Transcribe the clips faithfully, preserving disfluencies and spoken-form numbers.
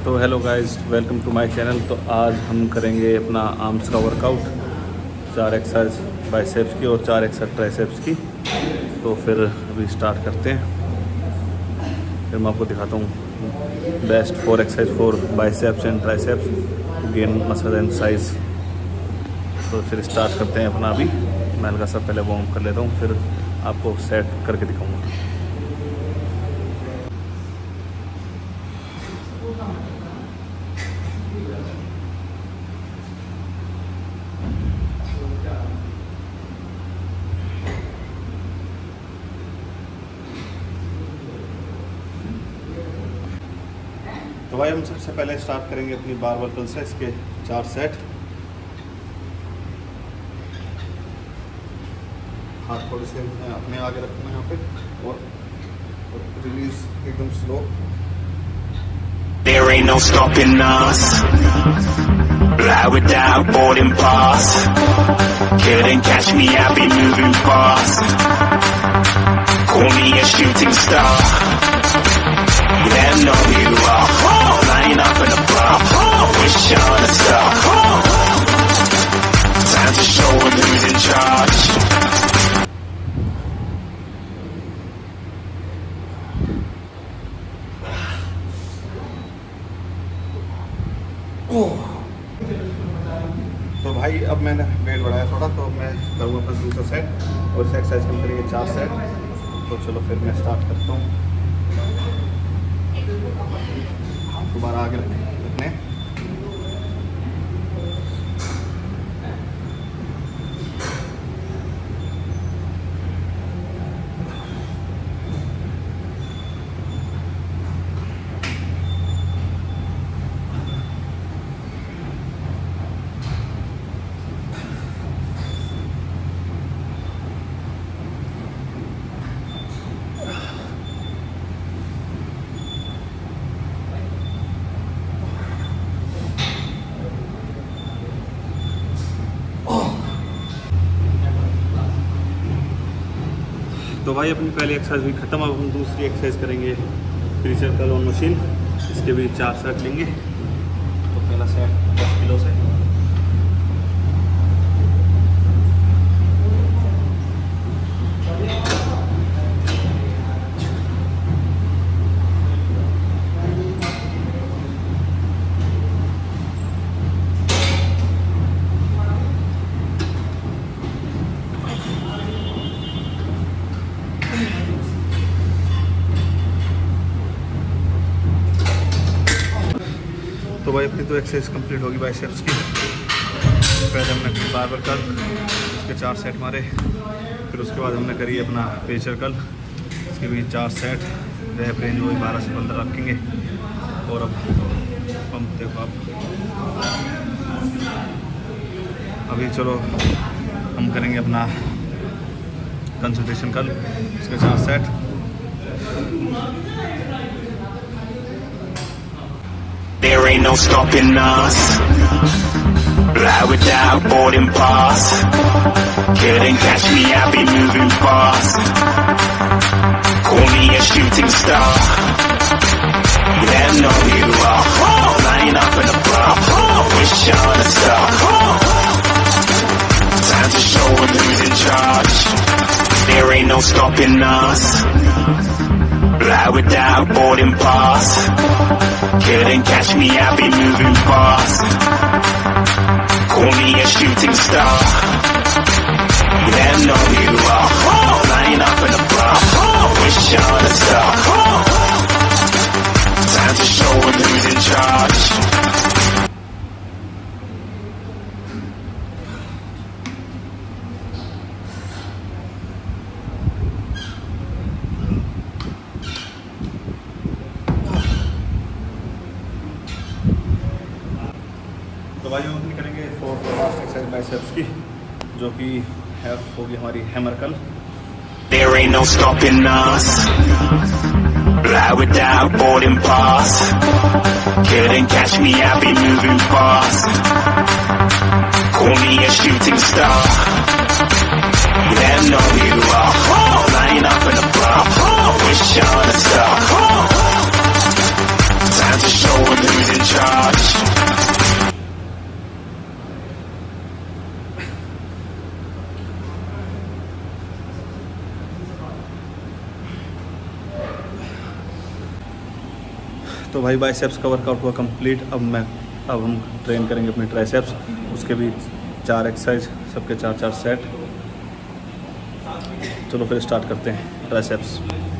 तो hello guys, welcome to my channel. तो आज हम करेंगे अपना आर्म्स का वर्कआउट, चार एक्सरसाइज बाइसेप्स की और चार एक्सरसाइज ट्राइसेप्स की। तो फिर अभी स्टार्ट करते हैं। फिर मैं आपको दिखाता हूँ best four exercise for biceps and triceps to gain muscle and size. तो फिर स्टार्ट करते हैं अपना। अभी मैं हल्का सा पहले वार्म कर लेता हूँ, फिर आपको सेट करके दिखाऊँगा। तो भाई हम सबसे पहले स्टार्ट करेंगे अपनी बारबेल कर्ल से। इसके चार सेट। हाथ थोड़े से अपने आगे रखना है यहाँ पे और रिलीज एकदम slow. There ain't no stopping us. Fly without boarding pass. Couldn't catch me, I'll be moving fast. Call me a shooting star. Let them know you are. Line up in the bar. Wish on a star. Time to show them who's in charge. तो भाई अब मैंने wait बढ़ाया थोड़ा, तो मैं करूँगा अपना दूसरा सेट और इस एक्सरसाइज हम करेंगे चार सेट। तो चलो फिर मैं स्टार्ट करता हूँ। दोबारा आगे रखने। तो भाई अपनी पहली एक्सरसाइज हुई खत्म। अब हम दूसरी एक्सरसाइज करेंगे फ्री सर्कल ऑन मशीन। इसके भी चार सेट लेंगे। तो पहला सेट दस किलो से। तो भाई अपनी तो एक्सरसाइज कंप्लीट होगी बाइसेप्स की। पहले हमने बारबेल कर्ल, उसके चार सेट मारे। फिर उसके बाद हमने करी अपना प्रेशर कर्ल, इसके भी चार सेट। रैप रेंज वही बारह से पंद्रह रखेंगे। और अब पंप देखो आप। अभी चलो हम करेंगे अपना कंसल्टेशन कर्ल, उसके चार सेट। There ain't no stopping us. Fly without boarding pass. Couldn't catch me, I'll be moving fast. Call me a shooting star. Let them know you are. Line up in the bar. Wish on a star. Time to show them who's in charge. There ain't no stopping us. Fly without boarding pass. Couldn't catch me, I'll be moving fast. Call me a shooting star. Let them know you are. Line up in the bar. Wish on a star. Time to show them who's in charge. तो भाई हम करेंगे fourth और last exercise biceps की, जो कि है होगी हमारी hammer curl. There ain't no stopping us. Fly without boarding pass. Couldn't catch me, I'll be moving fast. Call me a shooting star. Let them know you are. Line up in the bar. Wish on a star. Time to show them who's in charge. तो भाई biceps का workout हुआ complete. अब मैं अब हम train करेंगे अपने ट्राइसेप्स। उसके भी चार एक्सरसाइज, सबके चार चार सेट। चलो फिर स्टार्ट करते हैं ट्राइसेप्स।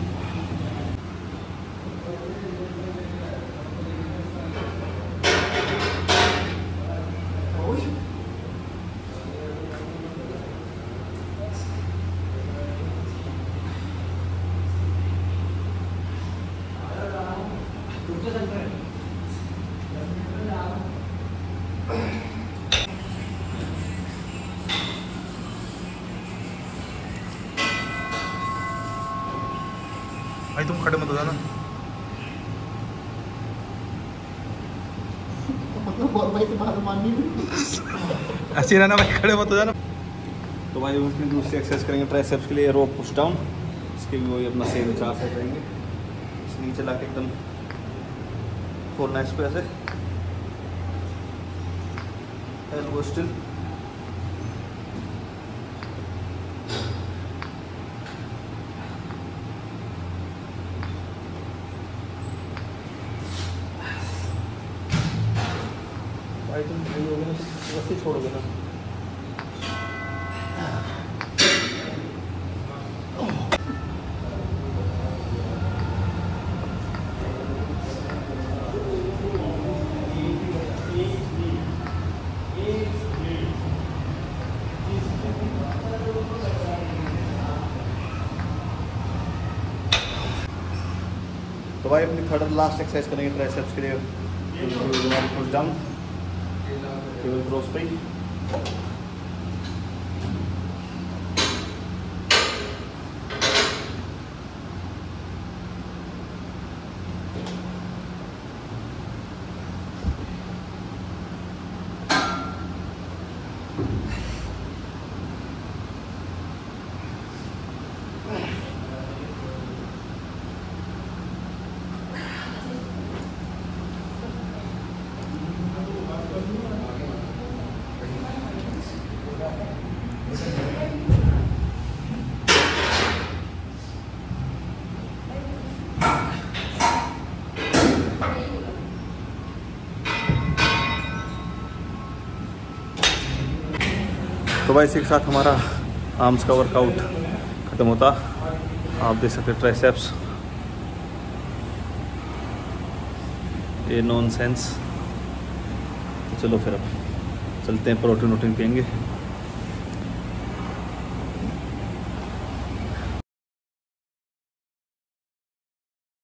भाई तुम खड़े मत हो जाना। ऐसे रहना भाई, खड़े मत हो जाना। तो भाई उसमें दूसरी एक्सरसाइज करेंगे ट्राइसेप्स के लिए, रोप पुश डाउन। इसके भी वही अपना सेम चार सेट रहेंगे। इस नीचे ला के एकदम खोलना है इसको ऐसे, एल्बो स्टिल। भाई तुम फ्री हो गए ना तो वैसे छोड़ोगे ना। तो भाई अपनी थर्ड लास्ट एक्सरसाइज करेंगे ट्राइसेप्स के लिए, पुश डाउन टेबल क्रॉस पे। तो भाई इसी के साथ हमारा आर्म्स का वर्कआउट ख़त्म होता। आप देख सकते ट्राइसेप्स, ये नॉनसेंस। तो चलो फिर अब चलते हैं, प्रोटीन वोटीन पियेंगे।